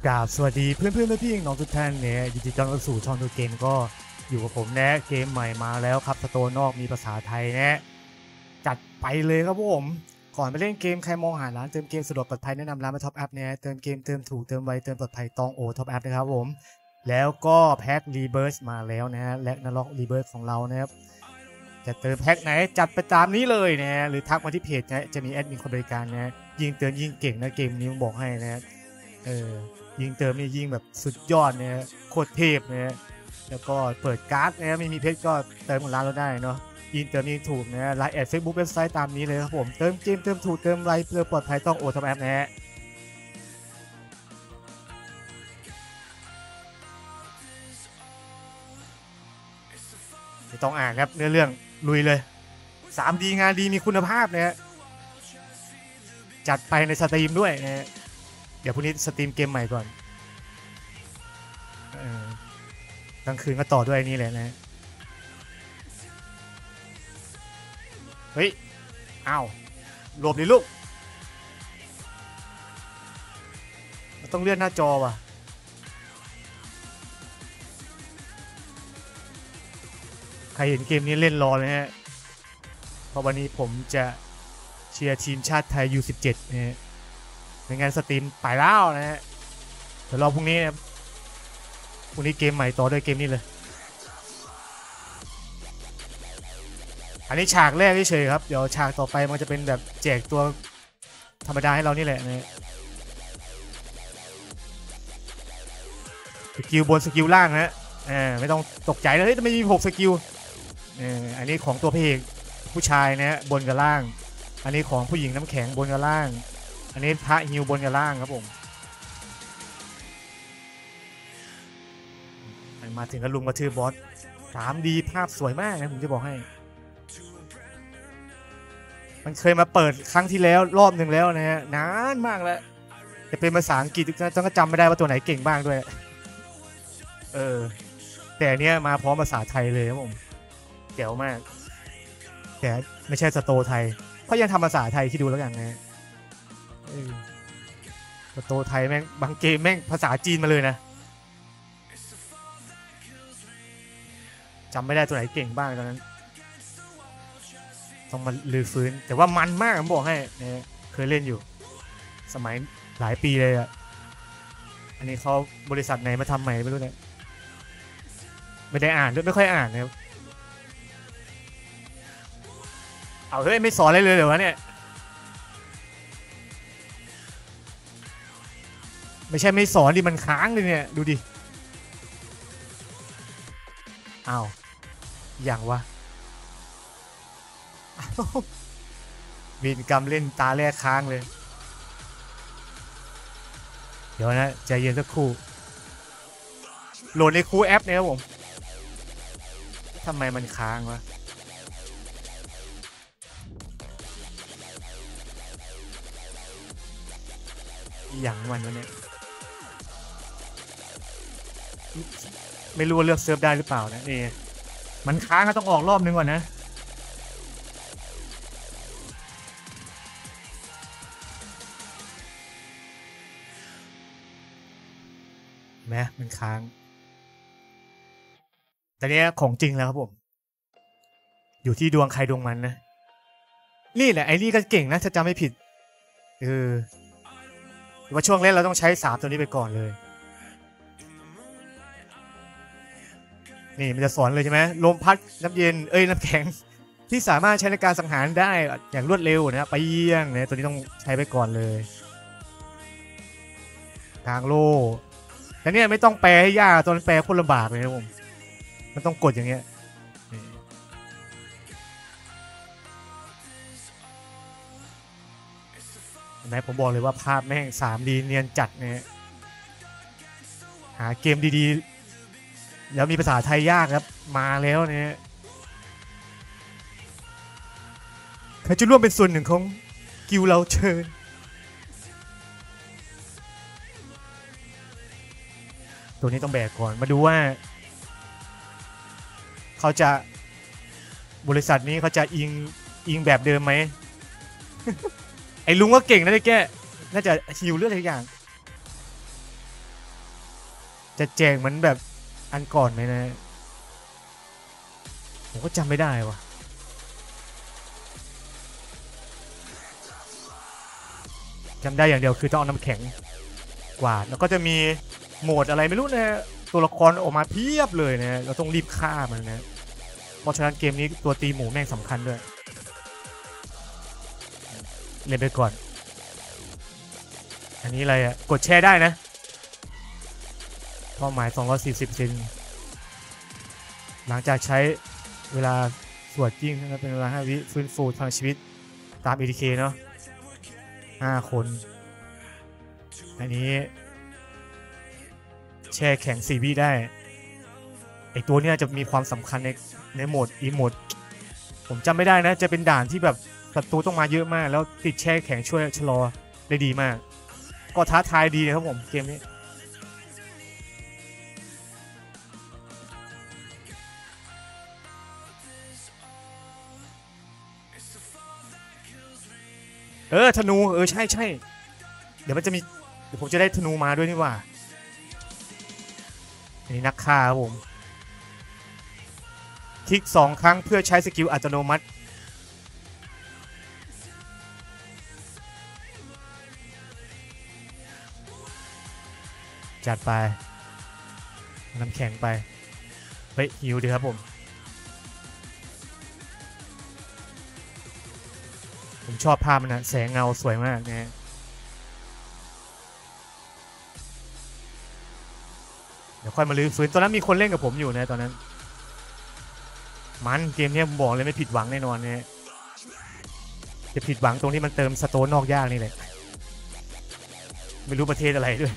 กราบสวัสดีเพื่อนและพี่น้องทุกท่านเนี่ยยินดีต้อนรับสู่ช่องดูเกมก็อยู่กับผมนะเกมใหม่มาแล้วครับสโตนอกมีภาษาไทยนะจัดไปเลยครับผมก่อนไปเล่นเกมใครมองหาร้านเติมเกมสะดวกปลอดภัยแนะนำร้านมาท็อปอัพเนี่ยเติมเกมเติมถูกเติมไวเติมปลอดภัยตองโอท็อปอัพนะครับผมแล้วก็แพ็ครีเบิร์สมาแล้วนะฮะและนล็อกรีเบิร์สของเรานะครับจะเติมแพ็คไหนจัดไปตามนี้เลยนะหรือทักมาที่เพจนะจะมีแอดมินคนบริการนะยิงเติมยิงเก่งนะเกมนี้ผมบอกให้นะยิงเติมนี่ยิงแบบสุดยอดเนี่ยโคตรเทพเนี่ยแล้วก็เปิดการ์ดนะไม่มีเพชรก็เติมของร้านเราได้เนาะยิงเติมยิงถูกนะไลน์แอดเฟซบุ๊กเว็บไซต์ตามนี้เลยครับผมเติมเกมเติมถูกเติมไวเพื่อปลอดภัยต้องโอทอมแอปนะฮะไม่ต้องอ่านครับเนื้อเรื่องลุยเลย 3D งานดีมีคุณภาพนะจัดไปในสตรีมด้วยนะเดี๋ยวพรุ่งนี้สตรีมเกมใหม่ก่อนกลางคืนก็ต่อด้วยนี่แหละนะเฮ้ยอ้าวหลบดิลูกต้องเลื่อนหน้าจอว่ะใครเห็นเกมนี้เล่นรอเลยฮะเพราะวันนี้ผมจะเชียร์ทีมชาติไทย U17 นะฮะในงานสตรีมไปแล้วนะฮะเดี๋ยวรอพรุ่งนี้นะพรุ่งนี้เกมใหม่ต่อด้วยเกมนี้เลยอันนี้ฉากแรกเฉยๆครับเดี๋ยวฉากต่อไปมันจะเป็นแบบแจกตัวธรรมดาให้เรานี่แหละนะสกิลบนสกิลล่างนะไม่ต้องตกใจนะเฮ้ยทำไมมี6สกิลอันนี้ของตัวพระเอกผู้ชายนะบนกับล่างอันนี้ของผู้หญิงน้ำแข็งบนกับล่างอันนี้พระฮิวบนกับล่างครับผมมาถึงก็ลุมกระทืบบอส 3D ภาพสวยมากนะผมจะบอกให้มันเคยมาเปิดครั้งที่แล้วรอบหนึ่งแล้วนะฮะนานมากแล้วจะเป็นภาษาอังกฤษจนก็จำไม่ได้ว่าตัวไหนเก่งบ้างด้วยแต่เนี้ยมาพร้อมภาษาไทยเลยครับผมเจ๋วมากแต่ไม่ใช่สโตไทยเพราะยังทำภาษาไทยที่ดูแล้วกันนะสโตไทยแม่งบางเกมแม่งภาษาจีนมาเลยนะจำไม่ได้ตัวไหนเก่งบ้างตอนนั้นต้องมาลื้อฟื้นแต่ว่ามันมากผมบอกให้นะเคยเล่นอยู่สมัยหลายปีเลยอ่ะอันนี้เขาบริษัทไหนมาทำใหม่ไม่รู้เนี่ยไม่ได้อ่านด้วยไม่ค่อยอ่านนะครับเอาเฮ้ยไม่สอนอะไรเลยเหรอวะเนี่ยไม่ใช่ไม่สอนดิมันค้างเลยเนี่ยดูดิอ้าวอย่างวะมีนกรรมเล่นตาแรกค้างเลยเดี๋ยวนะใจเย็นสักครู่โหลดในคูแอปเนี่ยครับผมทำไมมันค้างวะอย่างมันวะเนี่ยไม่รู้ว่าเลือกเซิร์ฟได้หรือเปล่านะนี่มันค้างก็ต้องออกรอบนึงก่อนนะแม้มันค้างแต่เนี้ยของจริงแล้วครับผมอยู่ที่ดวงใครดวงมันนะนี่แหละไอ้นี่ก็เก่งนะถ้าจำไม่ผิดว่าช่วงแรกเราต้องใช้3ตัวนี้ไปก่อนเลยนี่มันจะสอนเลยใช่ไหมลมพัดน้ำเย็นน้ำแข็งที่สามารถใช้ในการสังหารได้อย่างรวดเร็วนะไปเยี่ยงนะตัวนี้ต้องใช้ไปก่อนเลยทางโล่แต่เนี่ยไม่ต้องแปลให้ยากตัวนั้นแปลโคตรลำบากเลยนะผมมันต้องกดอย่างเงี้ยนะผมบอกเลยว่าภาพแม่ง 3D เนียนจัดเนี่ยหาเกมดีๆแล้วมีภาษาไทยยากครับมาแล้วเนี่ยใครจะร่วมเป็นส่วนหนึ่งของกิลเราเชิญตัวนี้ต้องแบกก่อนมาดูว่าเขาจะบริษัทนี้เขาจะอิงแบบเดิมไหม ไอ้ลุงก็เก่งนะไอ้แกน่าจะฮิวเลือดอะไรอย่างจะแจกเหมือนแบบอันก่อนไหมนะผมก็จำไม่ได้วะจำได้อย่างเดียวคือต้องเอาน้ำแข็งกวาดแล้วก็จะมีโหมดอะไรไม่รู้นะตัวละครออกมาเพียบเลยนะเราต้องรีบฆ่ามันนะเพราะฉะนั้นเกมนี้ตัวตีหมูแม่งสำคัญด้วยเล่นไปก่อนอันนี้อะไรอ่ะกดแชร์ได้นะเป้าหมาย240 เซนหลังจากใช้เวลาสวดจิ้งนะเป็นเวลา5 วิฟื้นฟูทางชีวิตตาม ATK เนาะ5 คนอันนี้แช่แข็ง4 วิได้ไอตัวนี้จะมีความสำคัญในโหมดอีโหมดผมจำไม่ได้นะจะเป็นด่านที่แบบศัตรูต้องมาเยอะมากแล้วติดแช่แข็งช่วยชะลอได้ดีมากก็ท้าทายดีนะครับผมเกมนี้ธนูใช่เดี๋ยวมันจะมีเดี๋ยวผมจะได้ธนูมาด้วยนี่ว่าอันนี้นักฆ่าครับผมคลิก2 ครั้งเพื่อใช้สกิลอัตโนมัติจัดไปน้ำแข็งไปเฮ้ยหิวดีครับผมชอบภาพมันนะแสงเงาสวยมากนะเดี๋ยวค่อยมาลื้อฟื้นตอนนั้นมีคนเล่นกับผมอยู่นะตอนนั้นมันเกมนี้ผมบอกเลยไม่ผิดหวังแน่นอนเนี่ยจะผิดหวังตรงที่มันเติมสโตนนอกยากนี่แหละไม่รู้ประเทศอะไรด้วย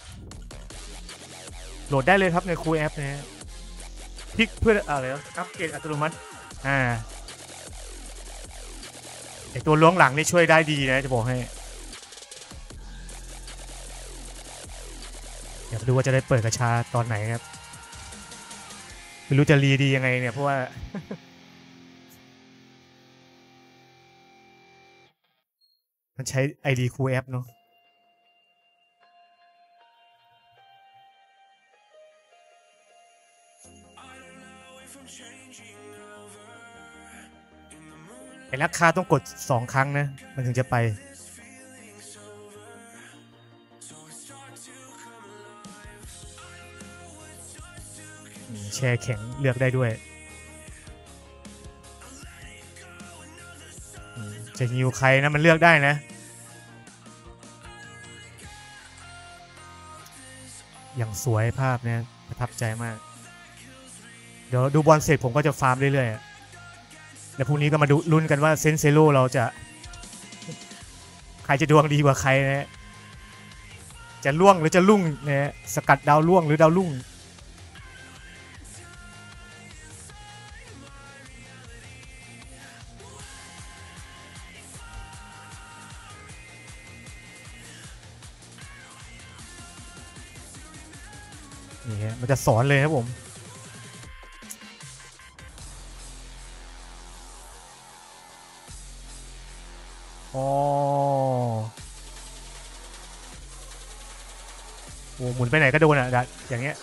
โหลดได้เลยครับในคูแอปนะฮะพลิกเพื่ออะไรอัปเกรดอัตโนมัติไอตัวล้วงหลังนี่ช่วยได้ดีนะจะบอกให้อยากดูว่าจะได้เปิดกระชาตอนไหนครับไม่รู้จะรีดียังไงเนี่ยเพราะว่า มันใช้ ID คูแอปเนาะไอ้ราคาต้องกด2 ครั้งนะมันถึงจะไปแช่แข็งเลือกได้ด้วยจะฮิวใครนะมันเลือกได้นะอย่างสวยภาพเนี่ยประทับใจมากเดี๋ยวดูบอลเสร็จผมก็จะฟาร์มเรื่อยๆแล้วพรุ่งนี้ก็มาดูลุ้นกันว่าเซนเซโร่เราจะใครจะดวงดีกว่าใครนะจะล่วงหรือจะลุ่งนะสกัดดาวล่วงหรือดาวลุ่งนี่ฮะมันจะสอนเลยครับผมอ๋อโอ้หมุนไปไหนก็โดนอ่ะอย่างเงี้ย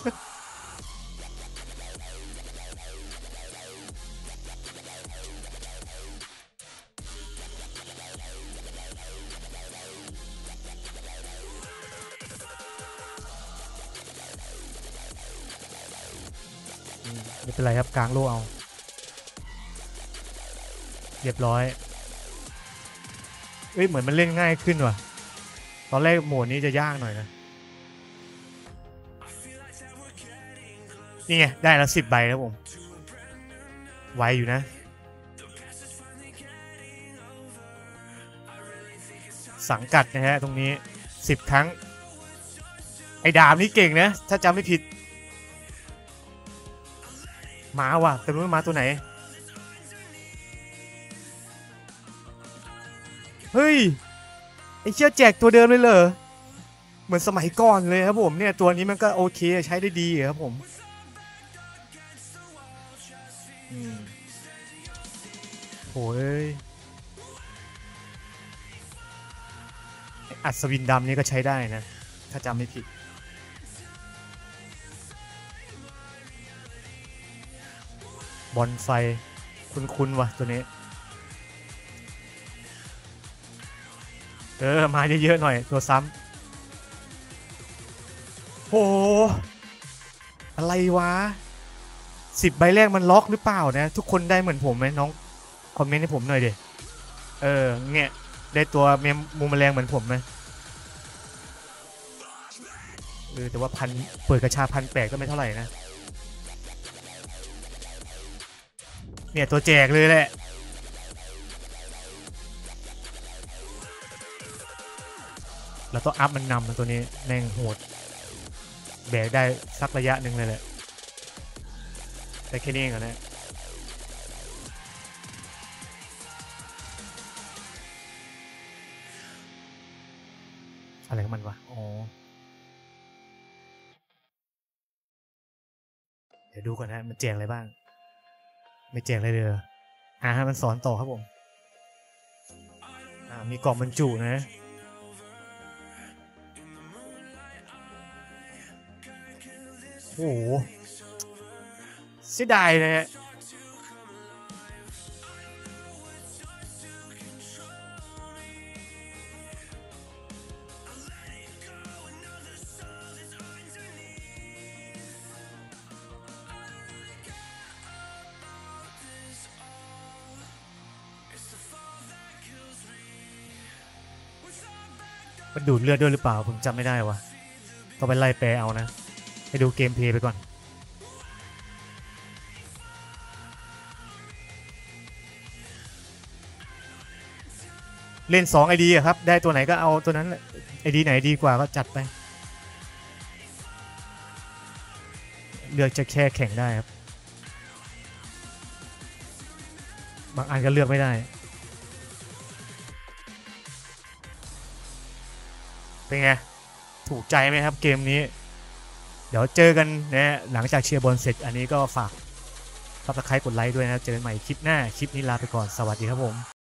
ไม่เป็นไรครับกลางโล่เอาเรียบร้อยเหมือนมันเล่นง่ายขึ้นว่ะตอนแรกโหมดนี้จะยากหน่อยนะนี่ไงได้แล้ว10 ใบแล้วผมไวอยู่นะสังกัดนะฮะตรงนี้10 ครั้งไอ้ดาบนี่เก่งนะถ้าจำไม่ผิดมาว่ะแต่รู้ว่ามาตัวไหนเฮ้ยไอ้เชี่ยแจกตัวเดิมเลยเหรอเหมือนสมัยก่อนเลยครับผมเนี่ยตัวนี้มันก็โอเคใช้ได้ดีครับผมโอ้ยอัศวินดำนี่ก็ใช้ได้นะถ้าจำไม่ผิดบอลไฟคุ้นๆว่ะตัวนี้มาเยอะๆหน่อยตัวซ้ำโอ้อะไรวะ10 ใบแรกมันล็อกหรือเปล่านะทุกคนได้เหมือนผมไหมน้องคอมเมนต์ให้ผมหน่อยดิเนี่ยได้ตัวมุมแมลงเหมือนผมไหมแต่ว่าเปิดกระชา1,800ก็ไม่เท่าไหร่นะเนี่ยตัวแจกเลยแหละเราต้องอัพมันนำตัวนี้แม่งโหดแบกได้สักระยะหนึ่งเลยแหละแต่แค่นี้เองนะอะไรของมันวะอ๋อเดี๋ยวดูก่อนนะมันแจกอะไรบ้างไม่แจกอะไรเลยมันสอนต่อครับผมมีกล่องบรรจุนะโอ้โหเสียดายนะฮะมันดูดเลือดด้วยหรือเปล่าผมจำไม่ได้วะก็ไปไล่แปลเอานะให้ดูเกมเพลย์ไปก่อนเล่น2 ID อะครับได้ตัวไหนก็เอาตัวนั้น ID ไหนดีกว่าก็จัดไปเลือกจะแค่แข่งได้ครับบางอันก็เลือกไม่ได้เป็นไงถูกใจไหมครับเกมนี้เดี๋ยวเจอกันนะหลังจากเชียร์บอลเสร็จอันนี้ก็ฝากSubscribeกดไลค์ด้วยนะเจอกันใหม่คลิปหน้าคลิปนี้ลาไปก่อนสวัสดีครับผม